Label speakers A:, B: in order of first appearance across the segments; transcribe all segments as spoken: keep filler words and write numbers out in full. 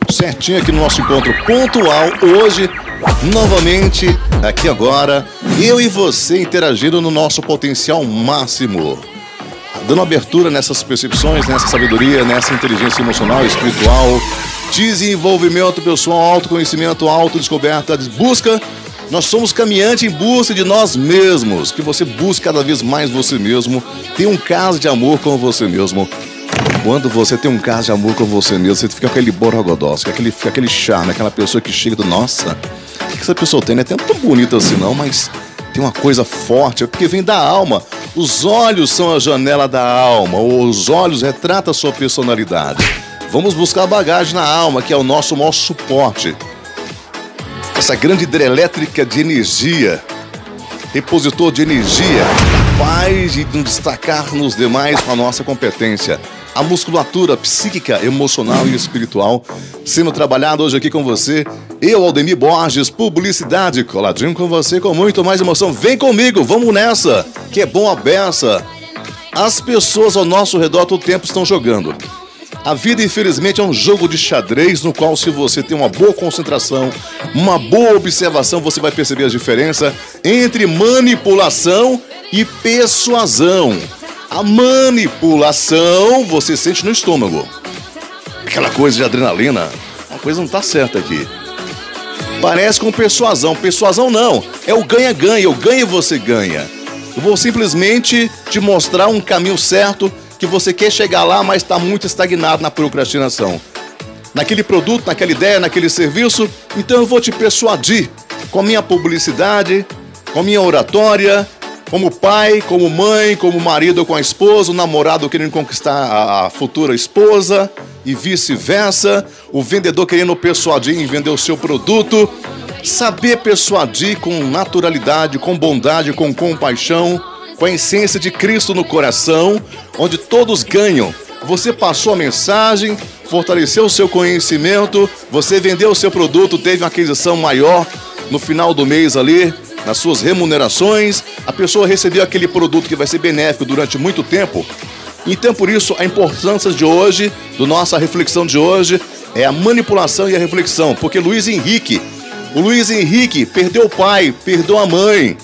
A: certinho aqui no nosso encontro pontual. Hoje, novamente, aqui agora, eu e você interagindo no nosso potencial máximo. Dando abertura nessas percepções, nessa sabedoria, nessa inteligência emocional, espiritual, desenvolvimento pessoal, autoconhecimento, autodescoberta, busca. Nós somos caminhantes em busca de nós mesmos. Que você busque cada vez mais você mesmo. Tenha um caso de amor com você mesmo. Quando você tem um caso de amor com você mesmo, você fica aquele borogodó, fica aquele, fica aquele charme, aquela pessoa que chega do nossa, o que essa pessoa tem? Não é tão bonita assim não, mas tem uma coisa forte, é porque vem da alma. Os olhos são a janela da alma, os olhos retratam a sua personalidade. Vamos buscar a bagagem na alma, que é o nosso maior suporte. Essa grande hidrelétrica de energia, repositor de energia, capaz de nos destacar nos demais com a nossa competência. A musculatura psíquica, emocional e espiritual sendo trabalhado hoje aqui com você. Eu, Aldemir Borges, publicidade, coladinho com você com muito mais emoção. Vem comigo, vamos nessa, que é bom a beça. As pessoas ao nosso redor todo o tempo estão jogando. A vida, infelizmente, é um jogo de xadrez no qual, se você tem uma boa concentração, uma boa observação, você vai perceber a diferença entre manipulação e persuasão. A manipulação você sente no estômago. Aquela coisa de adrenalina, uma coisa não tá certa aqui. Parece com persuasão. Persuasão não, é o ganha-ganha, o ganha e você ganha. Eu vou simplesmente te mostrar um caminho certo que você quer chegar lá, mas está muito estagnado na procrastinação. Naquele produto, naquela ideia, naquele serviço. Então eu vou te persuadir com a minha publicidade, com a minha oratória, como pai, como mãe, como marido com a esposa, o namorado querendo conquistar a futura esposa e vice-versa, o vendedor querendo persuadir em vender o seu produto. Saber persuadir com naturalidade, com bondade, com compaixão, com a essência de Cristo no coração, onde todos ganham. Você passou a mensagem, fortaleceu o seu conhecimento, você vendeu o seu produto, teve uma aquisição maior no final do mês ali, nas suas remunerações, a pessoa recebeu aquele produto que vai ser benéfico durante muito tempo. Então, por isso, a importância de hoje, da nossa reflexão de hoje, é a manipulação e a reflexão. Porque Luiz Henrique, o Luiz Henrique perdeu o pai, perdeu a mãe,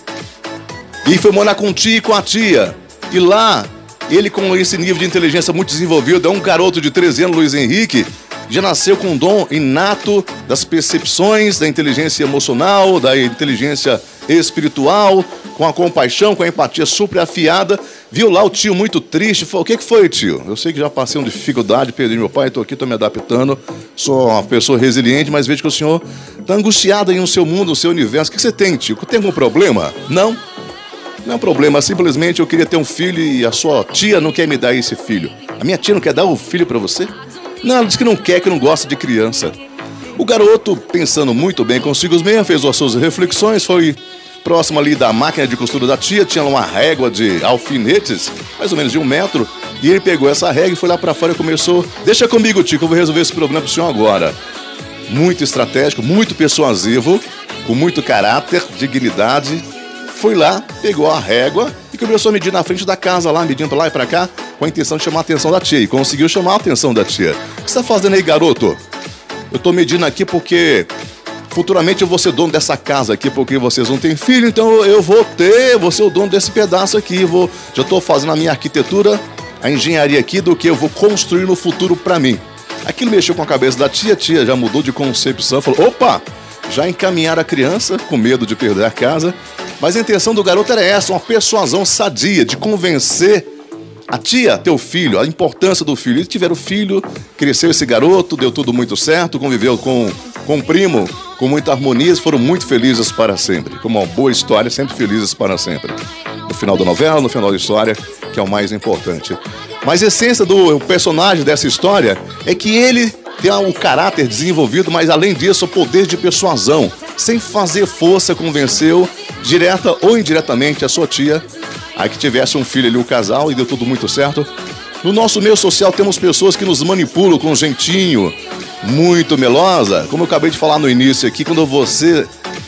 A: e foi morar com o tio e com a tia. E lá, ele com esse nível de inteligência muito desenvolvido, é um garoto de treze anos, Luiz Henrique, já nasceu com um dom inato das percepções, da inteligência emocional, da inteligência espiritual, com a compaixão, com a empatia super afiada. Viu lá o tio muito triste, falou: o que que foi, tio? Eu sei que já passei uma dificuldade, perdi meu pai, estou aqui, estou me adaptando, sou uma pessoa resiliente, mas vejo que o senhor está angustiado em um seu mundo, no seu universo. O que você tem, tio? Tem algum problema? Não. Não é um problema, simplesmente eu queria ter um filho e a sua tia não quer me dar esse filho. A minha tia não quer dar o filho para você? Não, ela diz que não quer, que não gosta de criança. O garoto, pensando muito bem consigo mesmo, fez as suas reflexões, foi próximo ali da máquina de costura da tia, tinha uma régua de alfinetes, mais ou menos de um metro, e ele pegou essa régua e foi lá para fora e começou: deixa comigo, tio, que eu vou resolver esse problema pro senhor agora. Muito estratégico, muito persuasivo, com muito caráter, dignidade. Foi lá, pegou a régua e começou a medir na frente da casa lá, medindo pra lá e pra cá, com a intenção de chamar a atenção da tia. E conseguiu chamar a atenção da tia. O que você tá fazendo aí, garoto? Eu tô medindo aqui porque futuramente eu vou ser dono dessa casa aqui, porque vocês não têm filho, então eu vou ter, vou ser o dono desse pedaço aqui. Vou, já tô fazendo a minha arquitetura, a engenharia aqui do que eu vou construir no futuro pra mim. Aquilo mexeu com a cabeça da tia, tia já mudou de concepção, falou: opa, já encaminharam a criança com medo de perder a casa. Mas a intenção do garoto era essa, uma persuasão sadia, de convencer a tia, teu filho, a importância do filho. Eles tiveram filho, cresceu esse garoto, deu tudo muito certo, conviveu com, com o primo, com muita harmonia, foram muito felizes para sempre. Como uma boa história, sempre felizes para sempre. No final da novela, no final da história, que é o mais importante. Mas a essência do personagem dessa história é que ele tem um caráter desenvolvido, mas além disso, o poder de persuasão. Sem fazer força, convenceu, direta ou indiretamente, a sua tia, a que tivesse um filho ali, o casal, e deu tudo muito certo. No nosso meio social temos pessoas que nos manipulam com jeitinho, muito melosa. Como eu acabei de falar no início aqui, quando você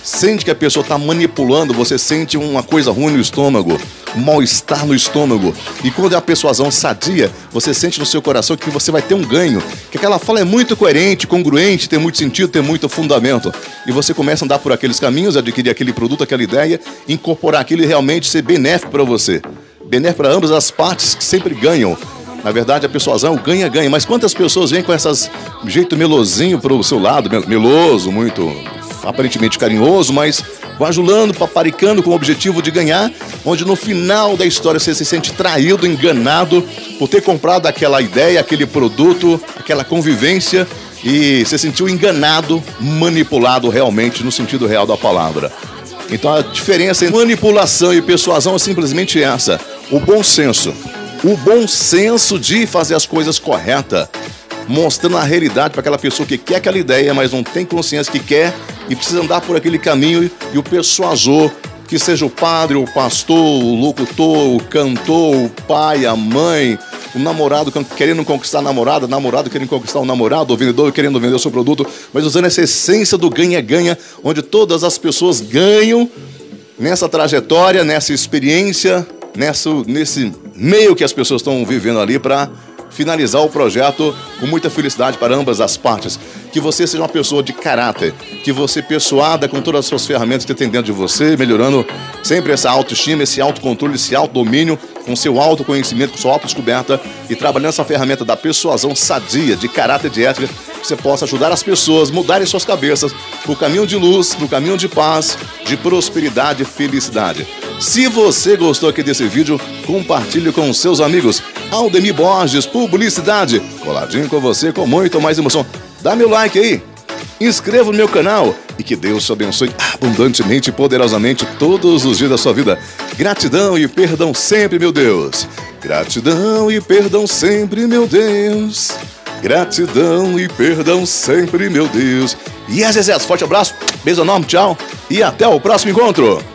A: sente que a pessoa está manipulando, você sente uma coisa ruim no estômago, um mal-estar no estômago. E quando é a persuasão sadia, você sente no seu coração que você vai ter um ganho, que aquela fala é muito coerente, congruente, tem muito sentido, tem muito fundamento. E você começa a andar por aqueles caminhos, adquirir aquele produto, aquela ideia, incorporar aquilo e realmente ser benéfico para você. Benéfico para ambas as partes que sempre ganham. Na verdade, a persuasão ganha-ganha. Mas quantas pessoas vêm com esse jeito melosinho para o seu lado, meloso, muito aparentemente carinhoso, mas bajulando, paparicando com o objetivo de ganhar, onde no final da história você se sente traído, enganado por ter comprado aquela ideia, aquele produto, aquela convivência e se sentiu enganado, manipulado realmente no sentido real da palavra. Então a diferença entre manipulação e persuasão é simplesmente essa: o bom senso. O bom senso de fazer as coisas corretas, mostrando a realidade para aquela pessoa que quer aquela ideia, mas não tem consciência que quer e precisa andar por aquele caminho. E o persuasor, que seja o padre, o pastor, o locutor, o cantor, o pai, a mãe, o namorado querendo conquistar a namorada, namorado querendo conquistar o namorado, o vendedor querendo vender o seu produto, mas usando essa essência do ganha-ganha, onde todas as pessoas ganham nessa trajetória, nessa experiência, nessa, nesse meio que as pessoas estão vivendo ali para finalizar o projeto com muita felicidade para ambas as partes. Que você seja uma pessoa de caráter, que você persuada com todas as suas ferramentas que tem dentro de você, melhorando sempre essa autoestima, esse autocontrole, esse autodomínio, com seu autoconhecimento, com sua autodescoberta e trabalhando essa ferramenta da persuasão sadia, de caráter, de ética, que você possa ajudar as pessoas a mudarem suas cabeças para o caminho de luz, para o caminho de paz, de prosperidade e felicidade. Se você gostou aqui desse vídeo, compartilhe com os seus amigos. Aldemir Borges, publicidade, coladinho com você com muito mais emoção. Dá meu like aí, inscreva no meu canal e que Deus te abençoe abundantemente e poderosamente todos os dias da sua vida. Gratidão e perdão sempre, meu Deus. Gratidão e perdão sempre, meu Deus. Gratidão e perdão sempre, meu Deus. E yes, yes, yes. Forte abraço, beijo enorme, tchau e até o próximo encontro.